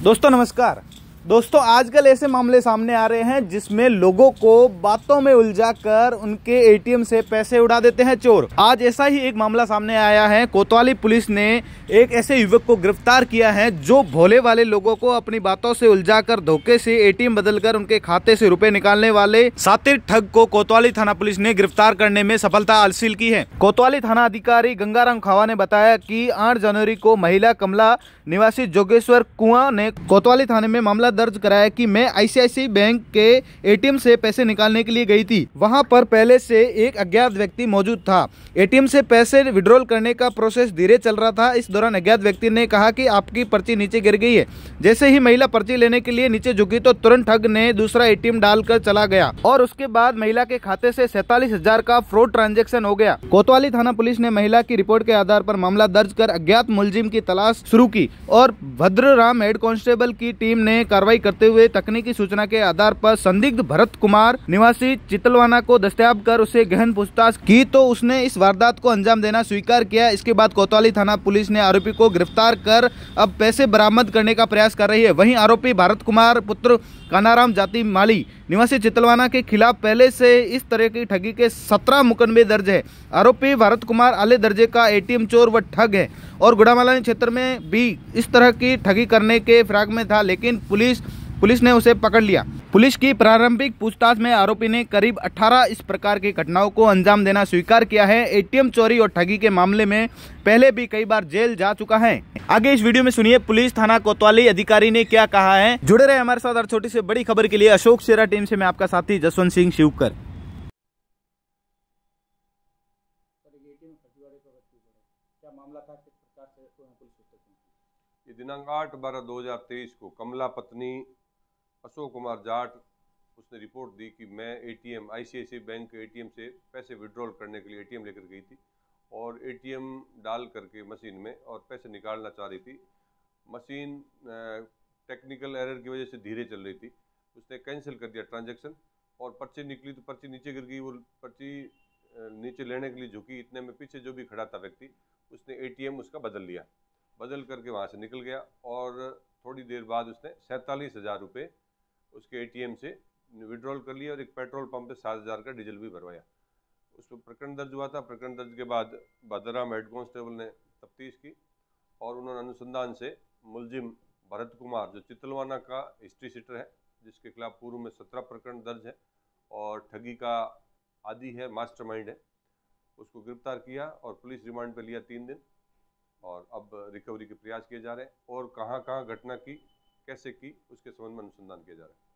दोस्तों नमस्कार। दोस्तों आजकल ऐसे मामले सामने आ रहे हैं जिसमें लोगों को बातों में उलझाकर उनके एटीएम से पैसे उड़ा देते हैं चोर। आज ऐसा ही एक मामला सामने आया है। कोतवाली पुलिस ने एक ऐसे युवक को गिरफ्तार किया है जो भोले वाले लोगों को अपनी बातों से उलझाकर धोखे से एटीएम बदलकर उनके खाते से रुपए निकालने वाले शातिर ठग को कोतवाली थाना पुलिस ने गिरफ्तार करने में सफलता हासिल की है। कोतवाली थाना अधिकारी गंगाराम खावा ने बताया कि 8 जनवरी को महिला कमला निवासी जोगेश्वर कुआं ने कोतवाली थाने में मामला दर्ज कराया कि मैं आईसीआईसीआई बैंक के एटीएम से पैसे निकालने के लिए गई थी। वहां पर पहले से एक अज्ञात व्यक्ति मौजूद था। एटीएम से पैसे विड्रॉल करने का प्रोसेस धीरे चल रहा था। इस दौरान अज्ञात व्यक्ति ने कहा कि आपकी पर्ची नीचे गिर गई है। जैसे ही महिला पर्ची लेने के लिए नीचे झुकी तो तुरंत ठग ने दूसरा एटीएम डालकर चला गया और उसके बाद महिला के खाते से 47,000 का फ्रॉड ट्रांजैक्शन हो गया। कोतवाली थाना पुलिस ने महिला की रिपोर्ट के आधार पर मामला दर्ज कर अज्ञात मुलजिम की तलाश शुरू की और भद्रराम हेड कांस्टेबल की टीम ने कार्रवाई करते हुए तकनीकी सूचना के आधार पर संदिग्ध भरत कुमार निवासी चितलवाना को दस्तयाब कर उसे गहन पूछताछ की तो उसने इस वारदात को अंजाम देना स्वीकार किया। इसके बाद कोतवाली थाना पुलिस ने आरोपी को गिरफ्तार कर अब पैसे बरामद करने का प्रयास कर रही है। वहीं आरोपी भारत कुमार पुत्र कानाराम जाति माली निवासी चितलवाना के खिलाफ पहले से इस तरह की ठगी के 17 मुकदमे दर्ज है। आरोपी भारत कुमार आले दर्जे का एटीएम चोर व ठग है और गुड़ामालानी क्षेत्र में भी इस तरह की ठगी करने के फिराक में था, लेकिन पुलिस ने उसे पकड़ लिया। पुलिस की प्रारंभिक पूछताछ में आरोपी ने करीब 18 इस प्रकार की घटनाओं को अंजाम देना स्वीकार किया है। एटीएम चोरी और ठगी के मामले में पहले भी कई बार जेल जा चुका है। आगे इस वीडियो में सुनिए पुलिस थाना कोतवाली अधिकारी ने क्या कहा है। जुड़े रहे हमारे साथ और छोटी से बड़ी खबर के लिए। अशोक शेरा टीम से मैं आपका साथी जसवंत सिंह शिवकर। क्या मामला था, किस प्रकार से पुलिस? ये दिनांक 8/12/2023 को कमला पत्नी अशोक कुमार जाट उसने रिपोर्ट दी कि मैं एटीएम आईसीआईसीआई बैंक के एटीएम से पैसे विड्रॉल करने के लिए एटीएम लेकर गई थी और एटीएम डाल करके मशीन में और पैसे निकालना चाह रही थी। मशीन टेक्निकल एरर की वजह से धीरे चल रही थी। उसने कैंसिल कर दिया ट्रांजैक्शन और पर्ची निकली तो पर्ची नीचे गिर गई। वो पर्ची नीचे लेने के लिए झुकी, इतने में पीछे जो भी खड़ा था व्यक्ति उसने एटीएम उसका बदल लिया, बदल करके वहाँ से निकल गया और थोड़ी देर बाद उसने 47,000 रुपये उसके एटीएम से विड्रॉल कर लिया और एक पेट्रोल पंप पे 7,000 का डीजल भी भरवाया। उस पर प्रकरण दर्ज हुआ था। प्रकरण दर्ज के बाद भद्रराम हेड कांस्टेबल ने तफ्तीश की और उन्होंने अनुसंधान से मुलजिम भरत कुमार जो चितलवाना का हिस्ट्री सीटर है, जिसके खिलाफ पूर्व में 17 प्रकरण दर्ज है और ठगी का आदि है, मास्टरमाइंड है, उसको गिरफ्तार किया और पुलिस रिमांड पर लिया 3 दिन और अब रिकवरी के प्रयास किए जा रहे हैं और कहाँ कहाँ घटना की कैसे की उसके संबंध में अनुसंधान किया जा रहा है।